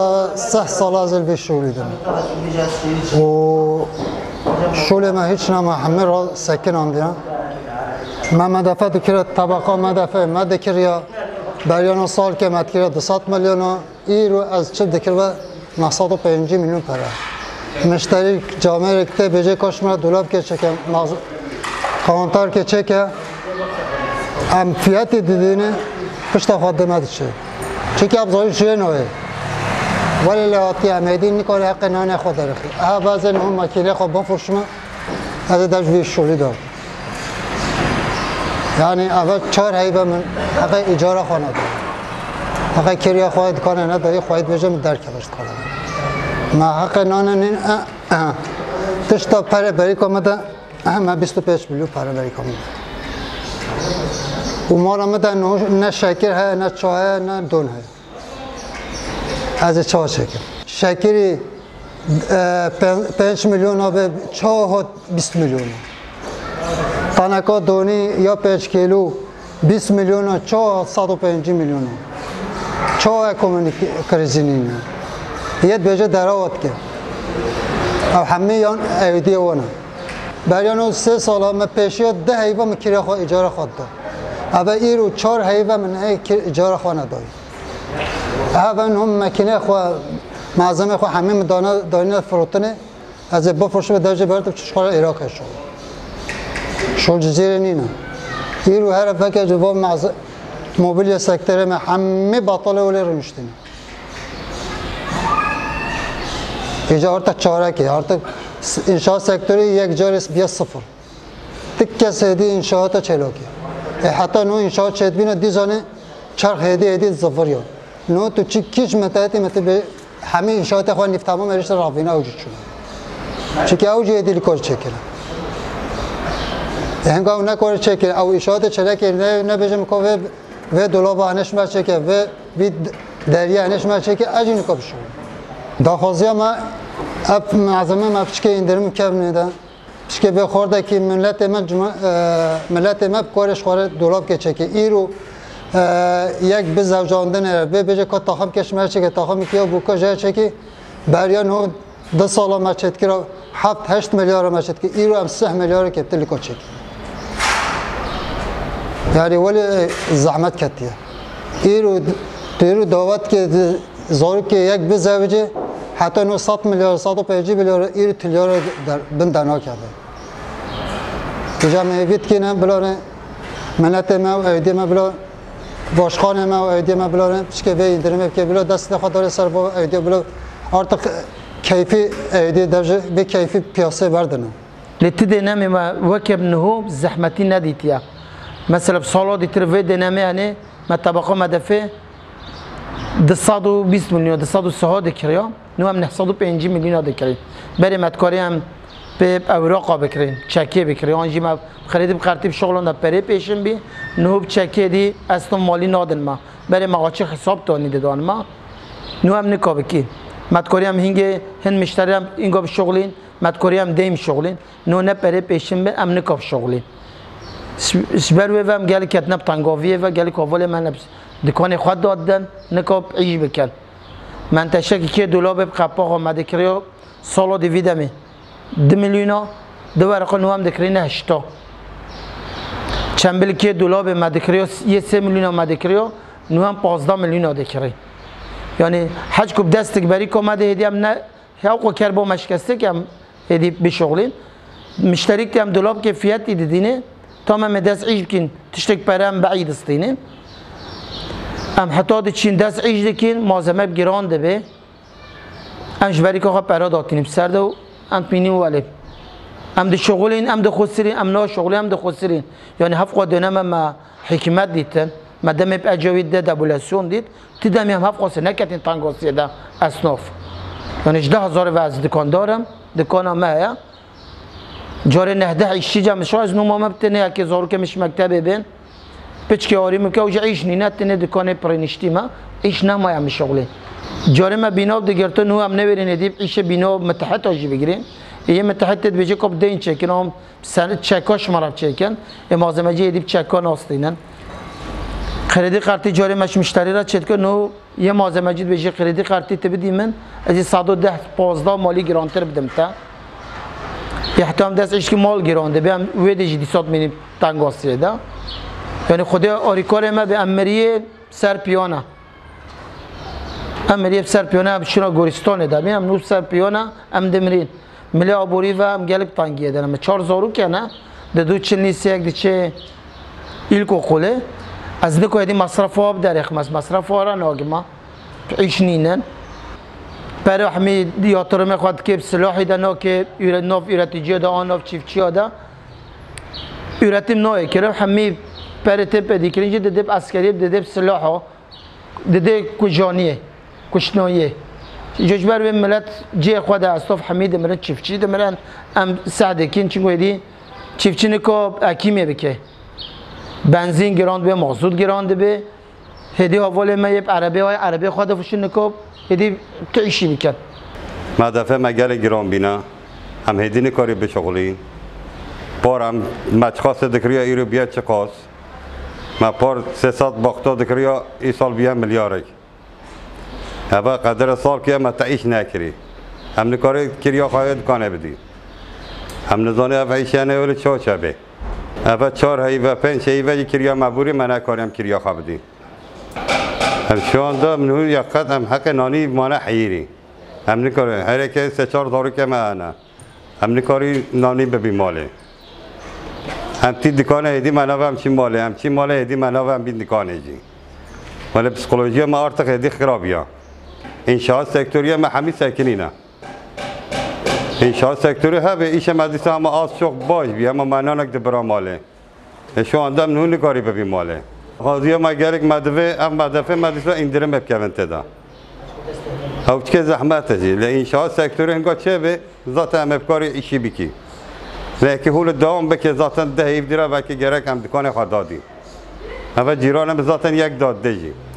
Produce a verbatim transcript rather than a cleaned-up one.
سه سال از البی شغلیدم و شغل ما هیچ نما همه را سکن آمدیم. من مدفع دکرد طبقه مدفع مدکریا بریان سال که مدکریا دویست میلیون ای رو از چه دکر و نهصد و پنج میلیون پره. مشتری جامعه رکته بجه کاش مرا دولاب که چکم کانتر که چکه ام فیاتی دیدینه پشت خدمت چه چه ابزاری چیه نوعه ولی لواتی امیدی نکاری حق نان خود درخی اه بعضی نهم مکیله خود بفرشم از دجوی شولی دار یعنی اول چهار هیبه من حق اجاره خانه دار حق کریا خواهد کنه نداری خواهد بجم در کبشت کنه ما حق نان نین تشتا پره بری کمده من بیست و پنج میلیون پره بری کمده و مالا مده نه شکر ہے نه چای نه دون ہے از چای شکر شکری پنج میلیون آب چای بیست میلیون تانکا دونی یا پنج کیلو بیست میلیون چای صد و پنج میلیون چای کمونی کریزینی یه بیجه درآمد که او همه یان ایدی ونه بریانو سه سال من پیشی ده هیوا من کریا خود اجاره خود داد اول ای رو چهار هیوا من اجاره خانه داری اول هم مکینه خو معظم خو همه دانه دانه فروتنه از بفروشه به درجه برد چشخوار عراق شد شل جزیره نینه ای رو هر فکر جواب معظم موبیل سکتر من همه باطله ولی رو مشتینه اینجا ارتا چهاره که ارتا انشاء سکتوری یک جارس بیا صفر تک سیدی انشاءات چلوکی حتی نو انشاءات چهت بینه دیزانه چرخ هدی هدی صفر یاد نو تو چی کیش متعتی مت به همه انشاءات خواه نیفت تمام رشته رافینه اوجود شده چی که اوجی هدی لیکور چکره هنگام نکور چکره او انشاءات چلکی نه نبیجم که و دولاب هنش مرچه که و دریا هنش مرچه که اجی نکاب شده داخوزی ما اب معظمه ما بچه اندرم کم نیده بچه به خورده که ملت ما ملت ما کارش خوره دولاب که چکه ای رو یک به زوجاندن به بجه که تاخم کشمر چکه تاخم کیا بوکا جای چکه بریا نو دو سالا مرچت که رو هفت هشت میلیارد مرچت که ای رو هم سه میلیارد که تلی که چکه یعنی ولی زحمت کتیه ای رو ای رو دعوت که زاری که یک به زوجه حتی نو صد میلیارد صد و پنج میلیارد ایر تلیار در بندنا کرده. اینجا می‌بینید که نه بلاره منت ما و ایدی ما بلار باشخانه ما و ایدی ما بلاره چه به ایندرم که بلار دست خاطر سر با ایدی بلار آرت کیفی ایدی درجه به کیفی پیاسه بردنه. لتی دنمی ما وکب نهو زحمتی ندیتیا. مثلا بسالات دیتروی دنمی هنی مطبقه مدفع دویست و بیست میلیون دویست و سه دکریا نو هم نهصد و پنج میلیون دکریم برای متکاری هم به اوراق بکریم چکی بکریم آنجی ما خریدیم خرطیب شغلان در پره پیشم بی نو چکی دی اصلا مالی نادن ما برای مقاچه حساب تانیده دان ما نو هم نکا بکی متکاری هم هنگه هن مشتری هم اینگا بشغلین متکاری هم دیم شغلین نو نه پره پیشم بی هم نکا بشغلین سبروی و هم گلی کتنب تنگاویه و گلی کاوال من دکان خود دادن نکاب عیش بکن من تشکی که دولاب قپاق آمده کریا سالا دیویدمی دو میلیونا دو ورقا نو هم دکری نه هشتا چنبل که دولاب مدکریا یه سه میلیون آمده کریا نو هم پازده میلیون دکری یعنی حج کب دست بری که آمده هدی هم نه حقوق کر با مشکسته که هم هدی بشغلین مشتری که هم دولاب که فیاتی دیدینه تا من دست عیش بکن تشتک پره هم بعید استینه ام حتی د چین دست عیش دکین مازمه بگیران ده ام جبری که خواهد پرا داتینیم سر ده و ام پینیم ولی ام ده شغلین ام ده خسرین ام نا شغلی ام ده خسرین یعنی هفت قد دنم ما حکمت دیتن ما دم اجاوید ده دبولاسیون دید تی دمی هم هفت قاسه نکتین تنگاسی ده اصناف یعنی اجده هزار وز دکان دارم دکانم ما جاره نهده عیشی جمع شو از نوما مبتنه که زارو که مش مکتبه بین پچکی آری میگه اوج عیش نینت نه دکان پرینشتی ما عیش نمایم شغله جاره ما بنا دیگرتون نو هم نبرین دیپ عیش بنا متحد آجی بگیرین یه متحد تد بچه کب دین چکن هم سند چکاش مرا چکن امازمجی دیپ چکان آستینن خریدی قرطی جاری مش مشتری را چت که نو یه مازه مجید بجی خریدی قرطی تبدی من از صد و ده پانزده مالی گرانتر بدم تا احتمال دست ایش که مال گرانده بیام ویدی جدی صد مینی تنگاستیه دا یعنی خدا آریکار ما به امریه سر پیانه امریه سر پیانه هم شنا گورستانه دا بیام نو سر پیانه ام دمرین ملی آبوری و هم گلب تنگیه دارم چهار زارو که نه دو چل نیست یک دیچه ایلکو خوله از نکو یدی مصرف آب در اخماس مصرف آرا ناگما عیش نینن برای همی دیاترم خود که سلاحی دنا که ناف ایرتیجی دا آن ناف چیفچی دا ایرتیم نایه که همی برای تپ دیکرینجی ددب عسکری ددب سلاح ها ددب کجانیه کشناییه جوش بر به ملت جی خود استاف حمید مرن چیفچی دمرن ام سعده کین چنگو یدی چیفچی نکو اکیمه بکه بنزین گراند به مازوت گراند به هدی اول ما یه عربی های عربی خود فشن نکوب هدی تعیشی میکرد ما دفعه مگر گران بینا هم هدی نکاری به شغلی پارم مچخاص دکریا ایرو بیاد چقاس ما پار سه سات باختا دکریا ای سال بیا میلیارد هوا قدر سال که ما تعیش نکری هم نکاری کریا خواهد کانه بدی هم نزانه افعیشانه ولی چه چه اول چهار هایی و پنج هایی و کریا مبوری من نکاریم کریا خبردی هم شان دا منو یقت هم حق نانی مانه حیری هم نکاری هر که سه چهار دارو که من هم نکاری نانی ببی ماله هم تی دکانه هدی منو هم چی ماله هم چی ماله هدی منو هم بین دکانه جی ولی پسیکولوژی ما ارتق هدی خرابیا انشاء سکتوری ما همی سکنینه انشاء سکتوری ها به ایش مدرسه هم آس شوق باش بی اما منانک دبرا ماله شو اندام نون کاری ببی ماله قاضی ما گرک مدرسه ام مدرسه مدرسه اندرم بکنن تدا او چه زحمت جی ل انشاء سکتوری انگار چه به ذات ام کاری ایشی بکی لکه هول دوام بک ذاتن ده هیف دیره و که گرک هم دکان خدادی اول جیرانم ذاتن یک داد دیجی